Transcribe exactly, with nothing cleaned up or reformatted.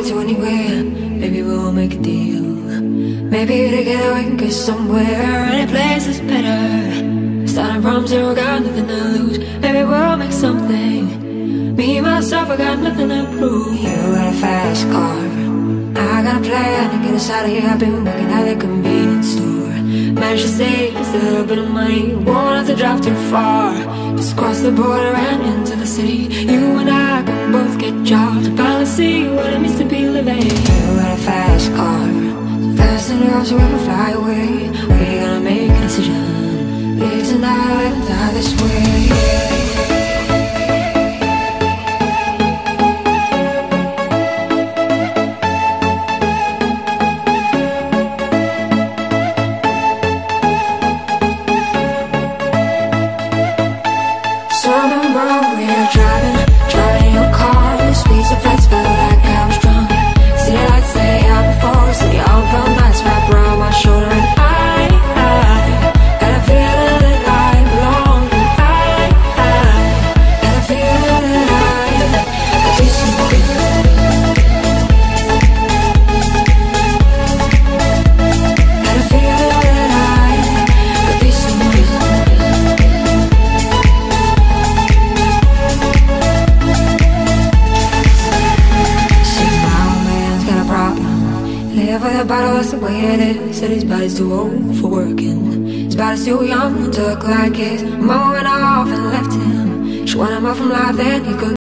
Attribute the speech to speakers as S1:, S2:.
S1: to anywhere. Maybe we'll make a deal. Maybe together we can get somewhere. Any place is better. Starting from zero, got nothing to lose. Maybe we'll make something. Me, myself, I got nothing to prove. You got a fast car, I got a plan to get us out of here. I've been working at the convenience store. Managed to save just a little bit of money. Won't have to drive too far. Just cross the border and into the city. You and I can both get jobs and finally see what it means to be living. You got a fast car, so fast enough so we can fly away. We're gonna make a decision. Live tonight and die this way. So I remember we were driving, driving in your car. The speed so fast, felt like I was drunk. City lights lay out before us, the arm felt nice wrapped around my shoulder. And I, I had a feeling that I belonged. And I, I had a feeling that I could be something. Had a feeling that I could be something. Live with a bottle, that's the way it is. Said his body's too old for working. His body's too young to look like his. Mama went off and left him. She wanted more from life than he could